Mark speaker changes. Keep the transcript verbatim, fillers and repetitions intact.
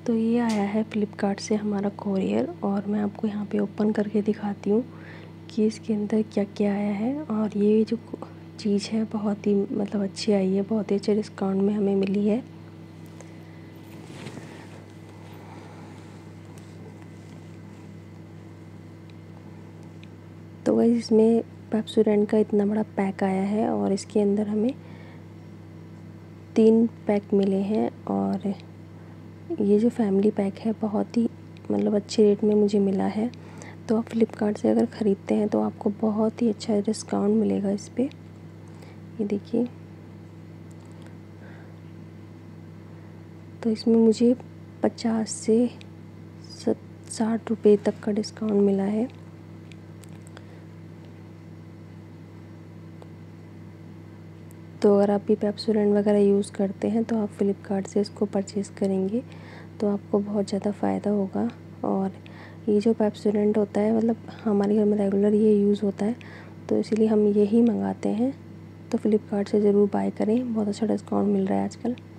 Speaker 1: तो ये आया है फ़्लिपकार्ट से हमारा कोरियर, और मैं आपको यहाँ पे ओपन करके दिखाती हूँ कि इसके अंदर क्या क्या आया है। और ये जो चीज़ है बहुत ही मतलब अच्छी आई है, बहुत ही अच्छे डिस्काउंट में हमें मिली है। तो गाइस इसमें पेप्सोडेंट का इतना बड़ा पैक आया है और इसके अंदर हमें तीन पैक मिले हैं। और ये जो फैमिली पैक है बहुत ही मतलब अच्छे रेट में मुझे मिला है। तो आप फ्लिपकार्ट से अगर ख़रीदते हैं तो आपको बहुत ही अच्छा डिस्काउंट मिलेगा इस पे। ये देखिए, तो इसमें मुझे पचास से साठ रुपये तक का डिस्काउंट मिला है। तो अगर आप भी पेप्सोडेंट वगैरह यूज़ करते हैं तो आप फ़्लिपकार्ट से इसको परचेज़ करेंगे तो आपको बहुत ज़्यादा फ़ायदा होगा। और ये जो पेप्सोडेंट होता है मतलब हमारे घर में रेगुलर ये यूज़ होता है, तो इसीलिए हम यही मंगाते हैं। तो फ़्लिपकार्ट से ज़रूर बाय करें, बहुत अच्छा डिस्काउंट मिल रहा है आजकल।